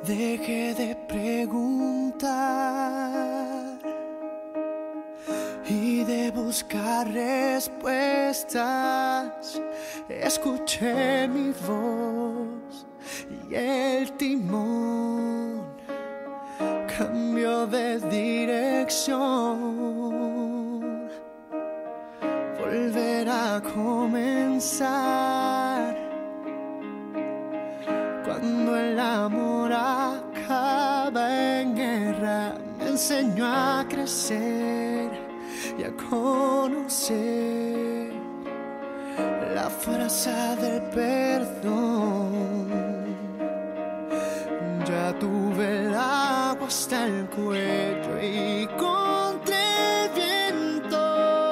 Dejé de preguntar y de buscar respuestas. Escuché mi voz y el timón cambió de dirección. Volver a comenzar cuando el amor acaba en guerra. Me enseñó a crecer y a conocer la fuerza del perdón. Ya tuve el agua hasta el cuello y contra el viento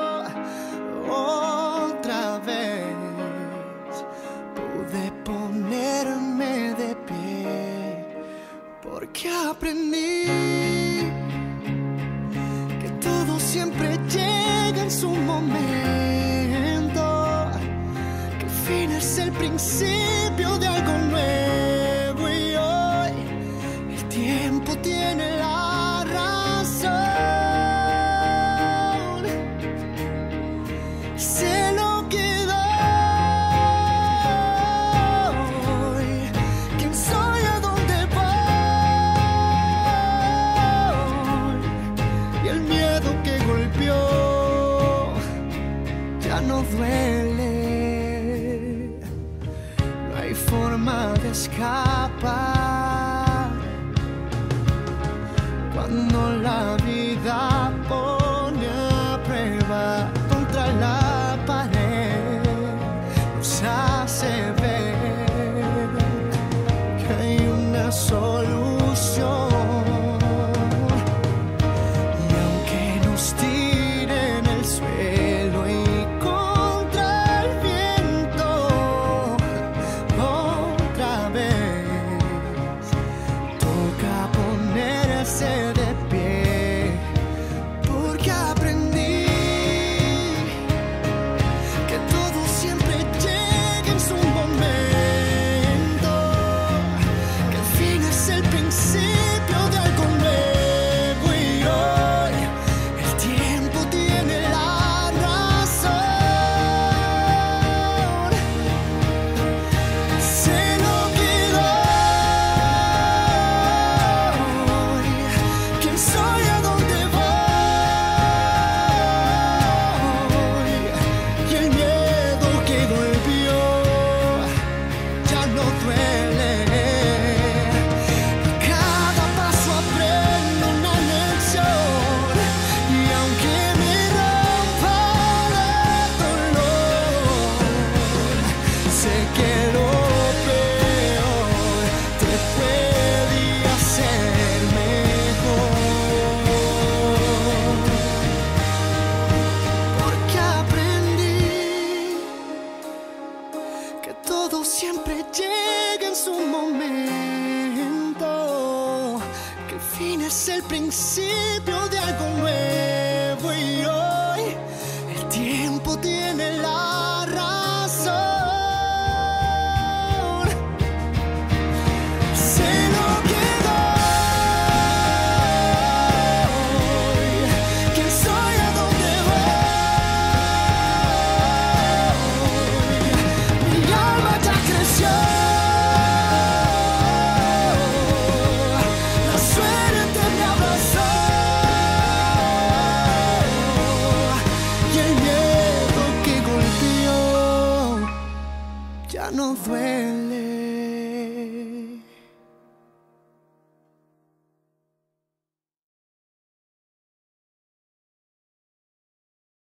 otra vez pude ponerme de pie, porque aprendí que todo siempre llega en su momento, que el fin es el principio de algo nuevo, y hoy el tiempo tiene la razón. Sé lo que doy, quién soy, a dónde voy, y el miedo que golpeó ya no duele. No hay forma de escapar cuando la vida pone a prueba. Contra la pared nos hace ver que hay una solución. Y aunque nos tiren el suelo y contra el viento otra vez, toca ponerse de pie, porque aprendí que todo siempre llega en su momento, que el fin es el principio de algo nuevo, y hoy el tiempo tiene la razón. Sé lo que doy, quién soy, a dónde voy, y el miedo que golpeó ya no duele. Cada paso aprendo una lección, y aunque me rompa de dolor, sé que lo peor te puede hacer mejor, porque aprendí que todo siempre llega en su momento, que el fin es el principio de algo nuevo, y hoy el tiempo tiene la razón. Sé lo que doy, quién soy, a dónde voy, mi alma ya creció, la suerte me abrazó, y el miedo que golpeó ya no duele.